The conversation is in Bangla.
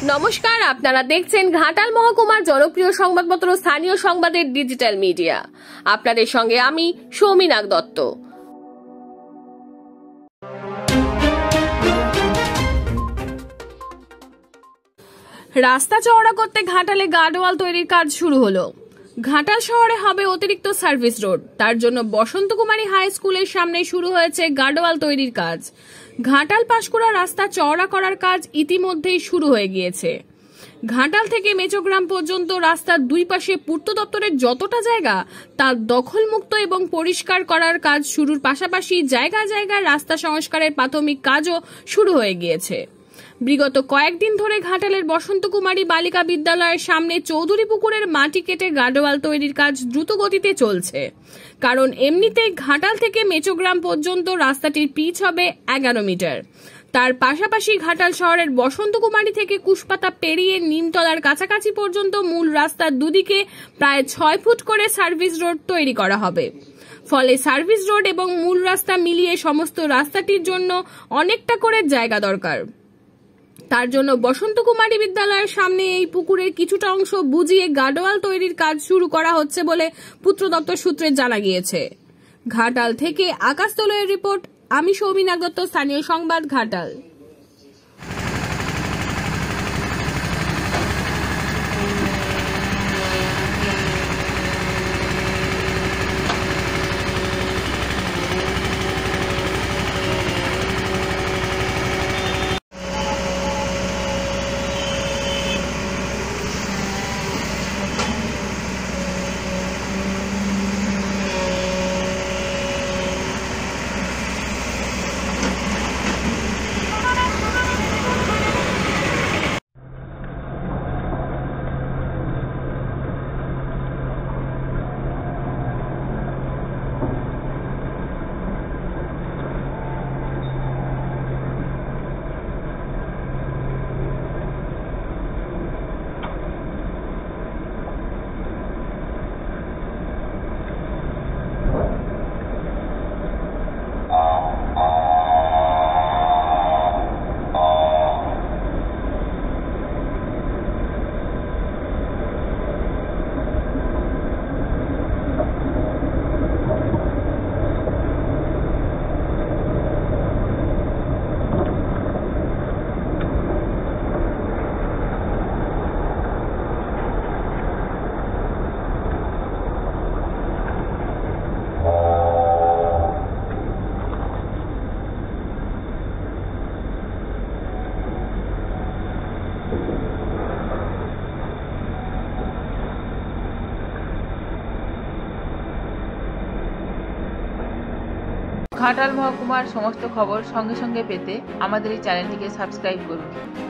নমস্কার, আপনারা দেখছেন ঘাটাল মহকুমার জনপ্রিয় সংবাদপত্র স্থানীয় সংবাদের ডিজিটাল মিডিয়া। আপনাদের সঙ্গে আমি সৌমিনাগ দত্ত। রাস্তা চওড়া করতে ঘাটালে গার্ডওয়াল তৈরির কাজ শুরু হলো। ঘাটাল শহরে হবে অতিরিক্ত সার্ভিস রোড, তার জন্য বসন্ত কুমারী হাই স্কুলের সামনে শুরু হয়েছে গার্ডওয়াল তৈরির কাজ। ঘাটাল পাঁশকুড়া রাস্তা চওড়া করার কাজ ইতিমধ্যেই শুরু হয়ে গিয়েছে। ঘাটাল থেকে মেচোগ্রাম পর্যন্ত রাস্তার দুই পাশে পূর্ত দপ্তরের যতটা জায়গা তা দখলমুক্ত এবং পরিষ্কার করার কাজ শুরুর পাশাপাশি জায়গায় জায়গায় রাস্তা সংস্কারের প্রাথমিক কাজও শুরু হয়ে গিয়েছে। বিগত কয়েকদিন ধরে ঘাটালের বসন্ত কুমারী বালিকা বিদ্যালয়ের সামনে চৌধুরী পুকুরের মাটি কেটে গার্ডওয়াল তৈরির কাজ দ্রুত গতিতে চলছে, কারণ এমনিতেই ঘাটাল থেকে মেচোগ্রাম পর্যন্ত রাস্তাটির পিচ হবে 11 মিটার। তার পাশাপাশি ঘাটাল শহরের বসন্ত কুমারী থেকে কুশপাতা পেরিয়ে নিমতলার কাছাকাছি পর্যন্ত মূল রাস্তার দুদিকে প্রায় 6 ফুট করে সার্ভিস রোড তৈরি করা হবে। ফলে সার্ভিস রোড এবং মূল রাস্তা মিলিয়ে সমস্ত রাস্তাটির জন্য অনেকটা করে জায়গা দরকার। তার জন্য বসন্ত কুমারী বিদ্যালয়ের সামনে এই পুকুরের কিছুটা অংশ বুঝিয়ে গার্ডওয়াল তৈরির কাজ শুরু করা হচ্ছে বলে পূর্ত দপ্তর সূত্রে জানা গিয়েছে। ঘাটাল থেকে আকাশ তলয়ের রিপোর্ট, আমি সৌমিনাগ দত্ত, স্থানীয় সংবাদ, ঘাটাল। ঘাটাল মহকুমার সমস্ত খবর সঙ্গে সঙ্গে পেতে আমাদের এই চ্যানেলটিকে সাবস্ক্রাইব করুন।